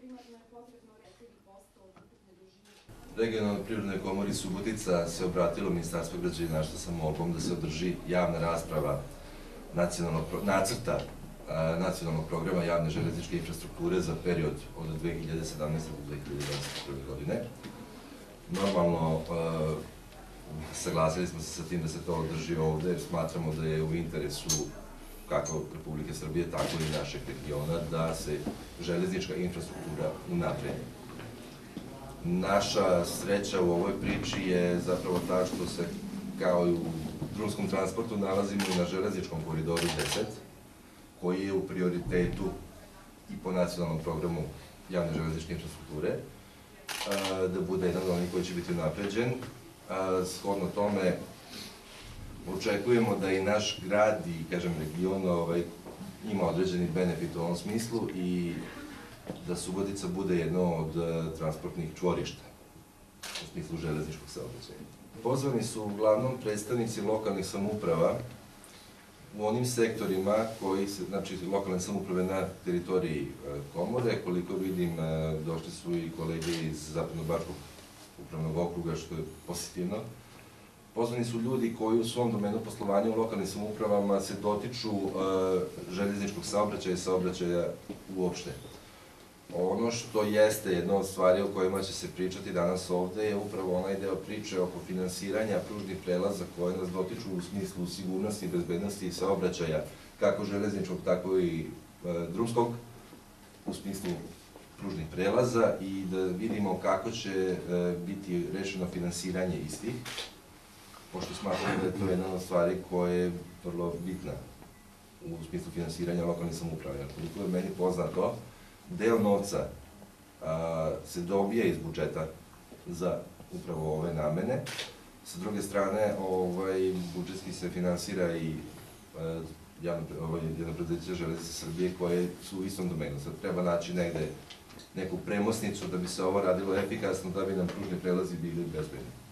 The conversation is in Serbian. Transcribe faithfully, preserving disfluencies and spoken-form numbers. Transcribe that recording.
primarno je potrebno četiri posto od ukupne dužine. Regionalnoj privrednoj komori Subotica se obratilo Ministarstvo građevinarstva sa molbom da se održi javna rasprava nacrta nacionalnog programa javne železničke infrastrukture za period od dve hiljade sedamnaeste do dve hiljade dvadeset prve godine. Normalno, saglasili smo se sa tim da se to održi ovde, jer smatramo da je u interesu kako Republike Srbije, tako i našeg regiona, da se železnička infrastruktura unapredi. Naša sreća u ovoj priči je zapravo ta što se, kao i u drumskom transportu, nalazimo i na železničkom koridoru deset, koji je u prioritetu i po nacionalnom programu javne železničke infrastrukture, da bude jedan od onih koji će biti unapređen. Shodno tome, očekujemo da i naš grad i, kažem, region ima određeni benefit u ovom smislu i da Subotica bude jedno od transportnih čvorišta u smislu železničkog saobraćaja. Pozvani su uglavnom predstavnici lokalnih samouprava u onim sektorima koji se, znači lokalne samouprave na teritoriji komore. Koliko vidim, došli su i kolege iz Zapadno-bačkog upravnog okruga, što je pozitivno. Pozvani su ljudi koji u svom domenu poslovanja u lokalnim samoupravama se dotiču železničkog saobraćaja i saobraćaja uopšte. Ono što jeste jedna od stvari o kojima će se pričati danas ovde je upravo onaj deo priče oko finansiranja pružnih prelaza koje nas dotiču u smislu sigurnosti, bezbednosti i saobraćaja, kako železničkog, tako i drumskog, u smislu pružnih prelaza, i da vidimo kako će biti rešeno finansiranje istih, pošto smatramo da je to jedna od stvari koja je vrlo bitna u smislu finansiranja lokalnih samouprava. Koliko je meni poznato, deo novca se dobije iz budžeta za upravo ove namene. Sa druge strane, budžetski se finansira i jedno preduzeće Železnice Srbije koje su u istom domenu. Sad treba naći negde neku premosnicu da bi se ovo radilo efikasno, da bi nam pružni prelazi bili bezbedni.